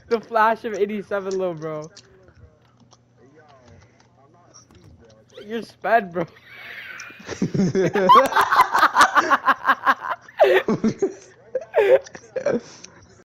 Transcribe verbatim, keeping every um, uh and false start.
The flash of eighty-seven, little bro. You're sped, bro.